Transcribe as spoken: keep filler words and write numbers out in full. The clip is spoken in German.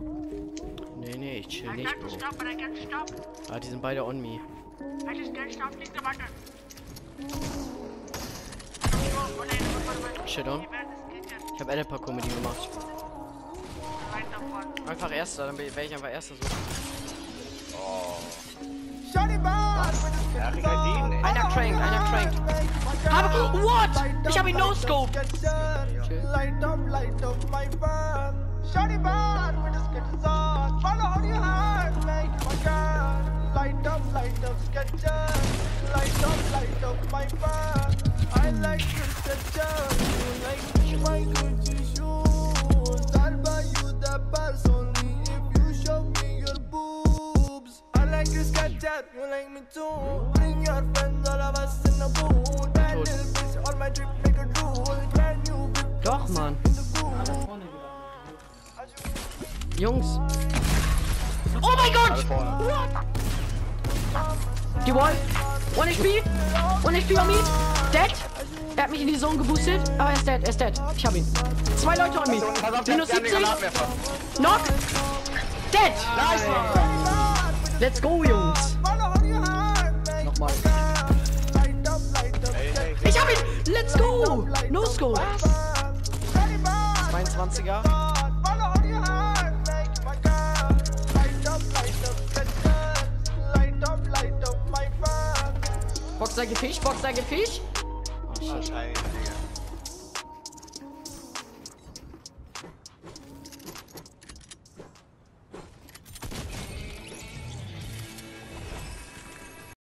Nee, nee, ich chill nicht, Bro. Ah, die sind beide on me. Shit on. Ich hab Edit-Parcours mit ihm gemacht. Einfach Erster, dann wäre ich einfach Erster so. Oh. Einer crankt, einer crankt. Hab, what? Ich hab ihn no-scope. You like me too. Bring your friends, all of us in the pool. Brand new fish on my trip, make a drool. Brand new whip. Doch, Mann. Jungs. Oh mein Gott! What? Die Wall. One H P. One H P on me. Dead. Er hat mich in die Zone geboostet. Aber er ist dead, er ist dead. Ich hab ihn. Zwei Leute on me. Minus siebzig. Knock. Dead. Nice. Let's go, Jungs. Nochmal. Ich hab ihn. Let's go. No scope. zweiundzwanziger. Boxer gefisch, Boxer gefisch. Oh, shit.